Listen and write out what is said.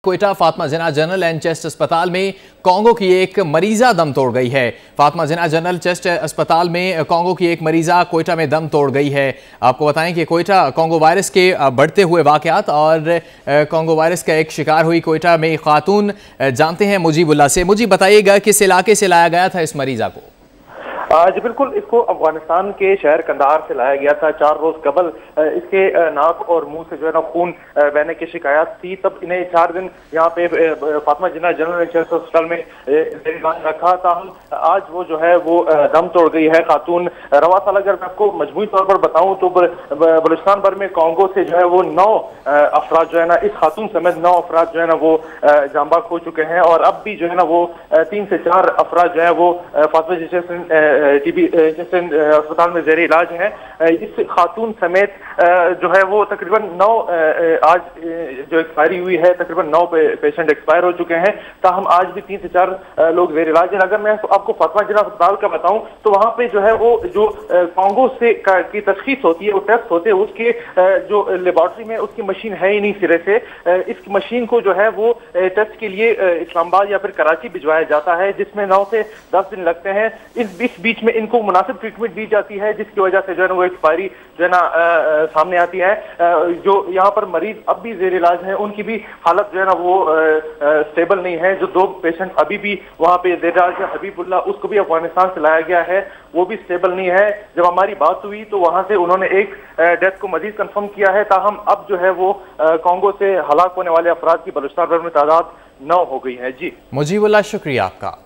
Quetta Fatima Jinnah general and chest अस्पताल में Congo की एक मरीजा दम तोड़ गई है। फातिमा जिन्ना जनरल चेस्ट अस्पताल में कांगो की एक मरीजा क्वेटा में दम तोड़ गई है। आपको बताएं कि क्वेटा कांगो वायरस के बढ़ते हुए वाकयात और कांगो वायरस का एक शिकार हुई क्वेटा में खातून जानते हैं मुजीबुल्लाह से। मुझे बताइएगा किस इलाके से लाया गया था इस मरीजा को? जी बिल्कुल, इसको अफगानिस्तान के शहर कंधार से लाया गया था। 4 रोज कबल इसके नाक और मुंह से जो है ना खून बहने की शिकायत थी। तब इन्हें 4 दिन यहाँ पे फातिमा जिन्ना जनरल चेस्ट अस्पताल में रखा था। आज वो जो है वो दम तोड़ गई है खातून। रवा साल अगर मैं आपको मजमूई तौर पर बताऊं तो बलूचिस्तान भर में कांगो से जो है वो 9 अफराद जो है ना, इस खातून समेत 9 अफराद जो है ना वो जांबाक हो चुके हैं। और अब भी जो है ना वो 3 से 4 अफराद जो है वो फातिमा जिन्ना टीबी अस्पताल में जेर इलाज है। इस खातून समेत जो है वो तकरीबन 9 आज जो एक्सपायरी हुई है, तकरीबन 9 पेशेंट एक्सपायर हो चुके हैं। ताहम आज भी 3 से 4 लोग जेर इलाज हैं। अगर मैं आपको फातिमा जिन्ना अस्पताल का बताऊं तो वहां पे जो है वो जो कांगो से की तशखीस होती है, वो टेस्ट होते हैं, उसके जो लेबोरेटरी में उसकी मशीन है ही नहीं सिरे से। इस मशीन को जो है वो टेस्ट के लिए इस्लामाबाद या फिर कराची भिजवाया जाता है, जिसमें 9 से 10 दिन लगते हैं। इस बीच में इनको मुनासिब ट्रीटमेंट दी जाती है, जिसकी वजह से जो है ना वो एक्सपायरी जो है ना सामने आती है। जो यहाँ पर मरीज अब भी जेर इलाज है, उनकी भी हालत जो है ना वो स्टेबल नहीं है। जो 2 पेशेंट अभी भी वहाँ पे जेर इलाज है, हबीबुल्लाह, उसको भी अफगानिस्तान से लाया गया है, वो भी स्टेबल नहीं है। जब हमारी बात हुई तो वहां से उन्होंने एक डेथ को मजीद कंफर्म किया है। ताहम अब जो है वो कांगो से हलाक होने वाले अफराद की बलूचिस्तान भर में तादाद 9 हो गई है। जी मुजीबुल्लाह, शुक्रिया आपका।